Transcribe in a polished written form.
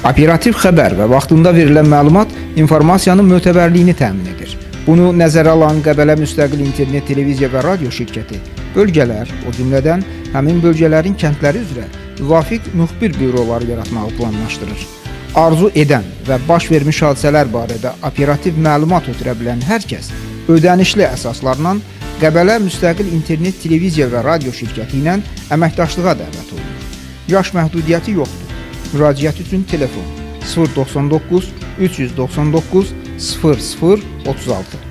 Operativ xəbər və vaxtında verilən məlumat informasiyanın mötəbərliyini təmin edir. Bunu nəzərə alan Qəbələ Müstəqil İnternet Televiziya və Radio şirkəti bölgələr, o cümlədən həmin bölgələrin kəndləri üzrə müvafiq müxbir büroları yaratmağı planlaşdırır. Arzu edən və baş vermiş hadisələr barədə operativ məlumat ötürə bilən hər kəs ödənişli əsaslarla Qəbələ Müstəqil İnternet Televiziya və Radio şirkəti ilə əməkdaşlığa dəvət olunur. Yaş məhdudiyyəti yoxdur. Müraciət üçün telefon 099 399 0036.